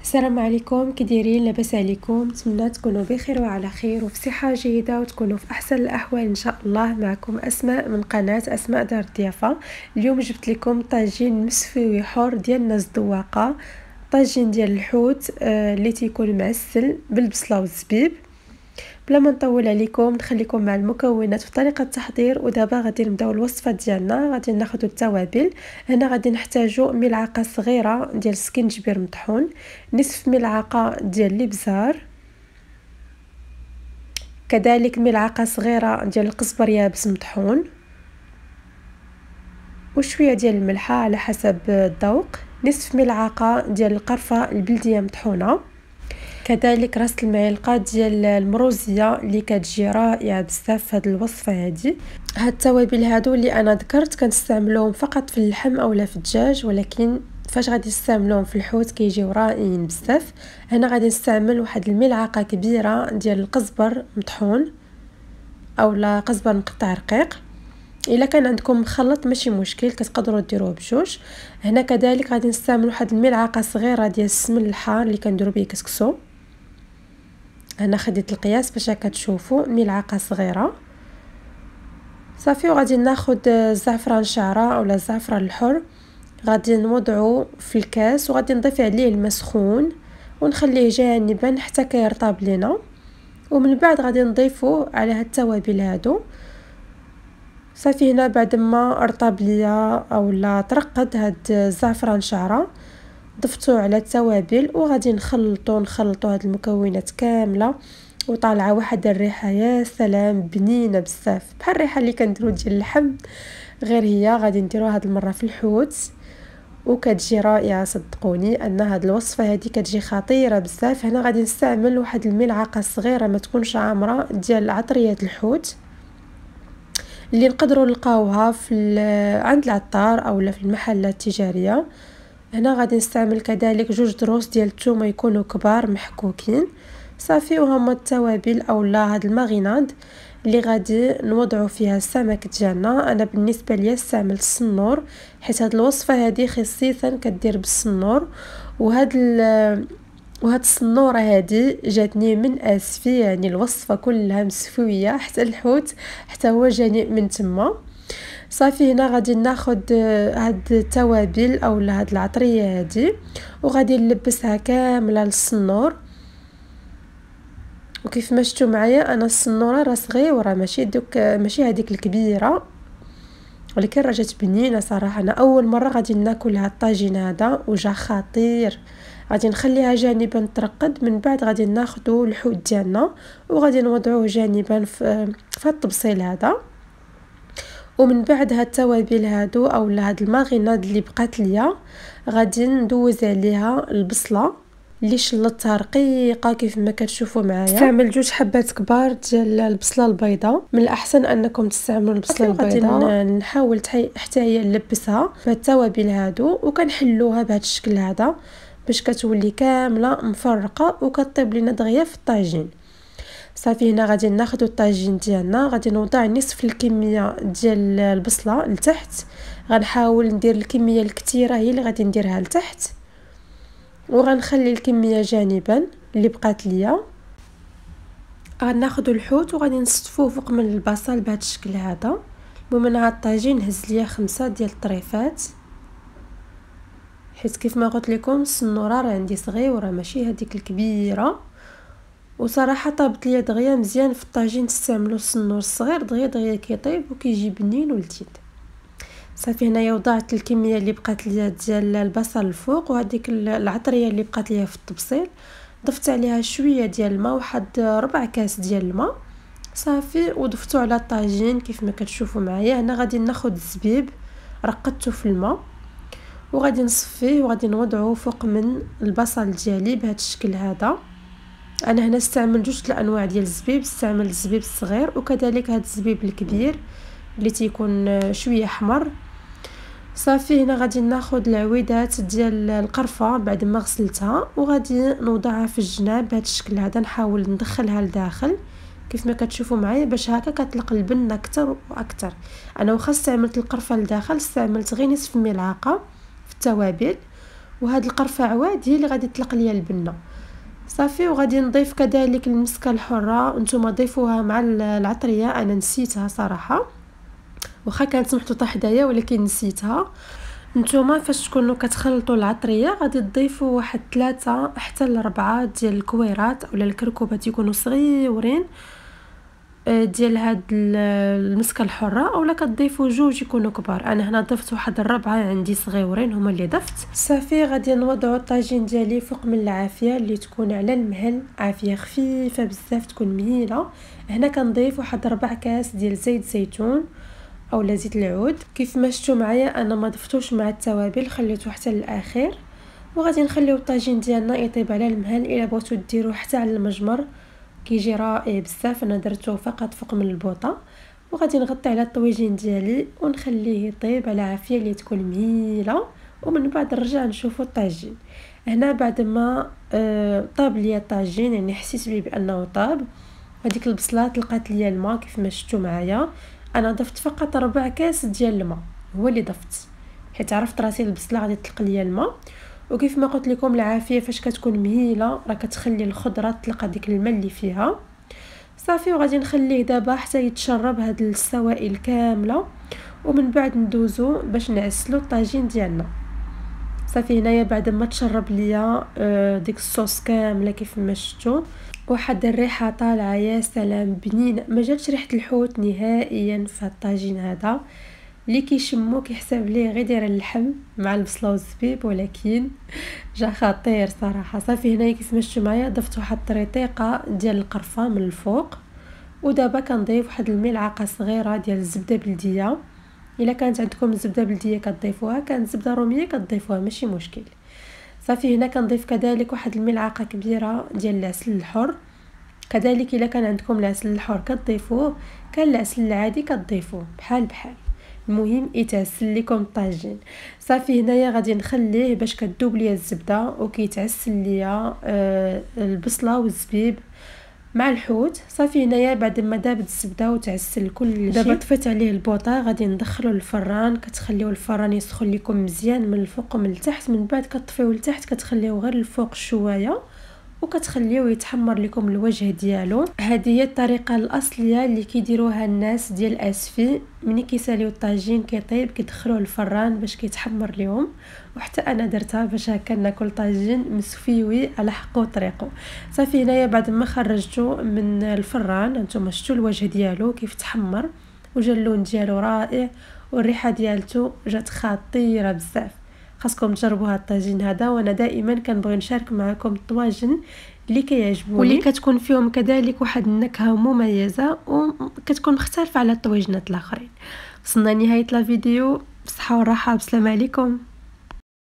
السلام عليكم، كي دايرين؟ لاباس عليكم؟ نتمنى تكونوا بخير وعلى خير وفي صحه جيده وتكونوا في احسن الاحوال ان شاء الله. معكم اسماء من قناه اسماء دار الضيافه. اليوم جبت لكم طاجين مسفوي حور ديال الناس الذواقه، طاجين ديال الحوت اللي تيكون معسل بالبصله والزبيب. بلا ما نطول عليكم نخليكم مع المكونات وطريقه التحضير. ودابا غادي نبداو الوصفه ديالنا. غادي ناخذ التوابل. هنا غادي نحتاجو ملعقه صغيره ديال السكينجبير مطحون، نصف ملعقه ديال الابزار، كذلك ملعقه صغيره ديال القزبر يابس مطحون، وشويه ديال الملحه على حسب الذوق، نصف ملعقه ديال القرفه البلديه مطحونه، كذلك راس المعلقه ديال المروزيه اللي كتجي رائعه بزاف في هذه الوصفه هذه. هاد التوابل هادو اللي انا ذكرت كنستعملوهم فقط في اللحم اولا في الدجاج، ولكن فاش غادي نستعملوهم في الحوت كيجيو رائعين بزاف. هنا غادي نستعمل واحد الملعقه كبيره ديال القزبر مطحون اولا قزبر مقطع رقيق. الا كان عندكم مخلط ماشي مشكل، كتقدروا ديروه بجوج. هنا كذلك غادي نستعمل واحد الملعقه صغيره ديال السمن الحار اللي كنديروا به كسكسو. انا خديت القياس باش كتشوفوا ملعقه صغيره صافي. وغادي ناخذ الزعفران شعره اولا الزعفران الحر، غادي نوضعه في الكاس وغادي نضيف عليه الماء سخون ونخليه جانبا حتى كيرطب لينا. ومن بعد غادي نضيفه على هاد التوابل هادو صافي. هنا بعد ما رطب ليا اولا ترقد هاد الزعفران شعره ضفتو على التوابل وغادي نخلطو هاد المكونات كامله، وطالعه واحد الريحه يا سلام بنينه بزاف بحال الريحه اللي كنديرو ديال اللحم، غير هي غادي نديروها هاد المره في الحوت وكتجي رائعه. صدقوني ان هاد الوصفه هذه كتجي خطيره بزاف. هنا غادي نستعمل واحد الملعقه صغيره ما تكونش عامره ديال عطريه الحوت اللي نقدروا نلقاوها في عند العطار اولا في المحلات التجاريه. هنا غادي نستعمل كذلك جوج دروس ديال الثومه يكونوا كبار محكوكين صافي. وهما التوابل اولا هاد الماغيناد اللي غادي نوضعوا فيها السمك ديالنا. انا بالنسبه ليا استعملت الصنور حيت هاد الوصفه هذه خصيصا كدير بالصنور. وهاد الصنوره هذه جاتني من اسفي، يعني الوصفه كلها مسفويه حتى الحوت حتى هو جاني من تما صافي. هنا غادي ناخد هاد التوابل اولا هاد العطريه هذه وغادي نلبسها كامله للصنور. وكيف ما شفتوا معايا انا الصنوره راه صغيره ماشي هذيك الكبيره، ولكن راه جات بنينه صراحه. انا اول مره غادي ناكل هاد الطاجين هذا وجا خطير. غادي نخليها جانبا ترقد، من بعد غادي ناخذوا الحوت ديالنا وغادي نوضعوه جانبا في الطبسيل هذا. ومن بعد هاد التوابل هادو اولا هاد الماغيناد اللي بقات ليا غادي ندوز عليها البصله اللي شلطتها رقيقه كيف ما كتشوفوا معايا. استعمل جوج حبات كبار ديال البصله البيضاء، من الاحسن انكم تستعملوا البصله البيضاء. غادي نحاول حتى هي نلبسها في التوابل هادو وكنحلوها بهذا الشكل هذا باش كتولي كامله مفرقه وكطيب لينا دغيا في الطاجين صافي. هنا غادي ناخذ الطاجين ديالنا، غادي نوضع نصف الكميه ديال البصله لتحت. غنحاول ندير الكميه الكثيره هي اللي غادي نديرها لتحت، وغنخلي الكميه جانبا اللي بقات ليا. غناخذ الحوت وغادي نصفوه فوق من البصل بهذا الشكل هذا. ومن هاد الطاجين هز ليا 5 ديال الطريفات، حيت كيف ما قلت لكم الصنوره راه عندي صغيره ماشي هذيك الكبيره. وصراحه طابت ليا دغيا مزيان في الطاجين. تستعملوا الصنور الصغير دغيا كيطيب وكيجي بنين ولذيذ صافي. هنايا وضعت الكميه اللي بقات ليا ديال البصل الفوق، وهذيك العطريه اللي بقات ليا في الطبسيل ضفت عليها شويه ديال الماء، واحد ربع كاس ديال الماء صافي. وضفتو على الطاجين كيف ما كتشوفوا معايا. هنا غادي ناخذ الزبيب رقدته في الماء وغادي نصفيه وغادي نوضعه فوق من البصل ديالي بهذا الشكل هذا. انا هنا استعمل جوج الانواع ديال الزبيب، استعمل الزبيب الصغير وكذلك هذا الزبيب الكبير اللي تيكون شويه احمر صافي. هنا غادي ناخذ العويدات ديال القرفه بعد ما غسلتها وغادي نوضعها في الجناب بهذا الشكل هذا. نحاول ندخلها لداخل كيف ما كتشوفوا معايا باش هكا كتلق البن اكثر واكثر. انا واخا استعملت القرفه لداخل استعملت غير نصف ملعقه في التوابل وهاد القرفه عواد هي اللي غادي تطلق ليا البنه صافي. وغادي نضيف كذلك المسكه الحره، نتوما ضيفوها مع العطريه، انا نسيتها صراحه واخا كانت محطوطه حدايا ولكن نسيتها. نتوما فاش تكونوا كتخلطوا العطريه غادي تضيفوا واحد 3 حتى ل 4 ديال الكويرات اولا الكركوبات يكونوا صغيورين ديال هاد المسكه الحره، اولا كتضيفوا 2 يكونوا كبار. انا هنا ضفت واحد 4 عندي صغيورين هما اللي ضفت. صافي غادي نوضعوا الطاجين ديالي فوق من العافيه اللي تكون على المهل، عافيه خفيفه بزاف تكون مهيله. هنا كنضيف واحد 4 كاس ديال زيت زيتون اولا زيت العود. كيف ما شفتوا معايا انا ما ضفتوش مع التوابل، خليته حتى للاخير. وغادي نخليو الطاجين ديالنا يطيب على المهل. الا بغيتو ديروه حتى على المجمر كيجي رائع بزاف، انا درته فقط فوق من البوطه. وغادي نغطي على الطويجين ديالي ونخليه يطيب على عافيه اللي تكون مهيله، ومن بعد نرجع نشوفوا الطاجين. هنا بعد ما طاب ليا الطاجين يعني حسيت بيه بانه طاب، هذيك البصلات لقات ليا الماء كيف ما شفتوا معايا. انا ضفت فقط 4 كاس ديال الماء هو اللي ضفت، حيت عرفت راسي البصله غادي تطلق ليا الماء. وكيف ما قلت لكم العافيه فاش كتكون مهيله راه كتخلي الخضره تطلق ديك الماء اللي فيها صافي. وغادي نخليه دابا حتى يتشرب هاد السوائل كامله، ومن بعد ندوزو باش نعسلو الطاجين ديالنا صافي. هنايا بعد ما تشرب ليا ديك الصوص كامله كيف ما شفتوا، واحد الريحه طالعه يا سلام بنينه، ما جاتش ريحه الحوت نهائيا في الطاجين هذا. اللي كيشمو كيحسب ليه غير داير اللحم مع البصله والزبيب، ولكن جا خطير صراحه. صافي هنايا كيف ما شفتوا معايا ضفت واحد طريقه ديال القرفه من الفوق. ودابا كنضيف واحد الملعقه صغيره ديال الزبده بلديه، الا كانت عندكم الزبده بلديه كتضيفوها، كانت زبده روميه كتضيفوها ماشي مشكل. صافي هنا كنضيف كذلك واحد الملعقه كبيره ديال العسل الحر، كذلك الا كان عندكم العسل الحر كتضيفوه، كان العسل العادي كتضيفوه بحال بحال. المهم يتعسل لكم الطاجين. صافي هنايا غادي نخليه باش كتذوب ليا الزبده وكيتعسل ليا البصله والزبيب مع الحوت. صافي هنايا بعد ما دابت الزبده وتعسل كل شيء، دابا طفيت عليه البوطه غادي ندخلو للفران. كتخليو الفران يسخن لكم مزيان من الفوق ومن التحت، من بعد كطفيوه لتحت كتخليوه غير الفوق شويه وكتخليوه يتحمر لكم الوجه ديالو. هذه هي الطريقه الاصليه اللي كيديروها الناس ديال اسفي، ملي كيساليو الطاجين كيطيب كيدخلوه للفران باش كيتحمر لهم، وحتى انا درتها باش هكا ناكل طاجين مسفيوي على حقه وطريقه. صافي هنايا بعد ما خرجته من الفران نتوما شفتوا الوجه ديالو كيف تحمر وجا اللون ديالو رائع والريحه ديالته جات خطيره بزاف. خاصكم تجربوا هذا الطاجين هذا، وانا دائما كنبغي نشارك معكم الطواجن اللي كيعجبوني واللي كتكون فيهم كذلك واحد النكهه مميزه وكتكون مختلفه على الطواجنات الاخرين. وصلنا لنهايه الفيديو، بصحه وراحه، بسلام عليكم.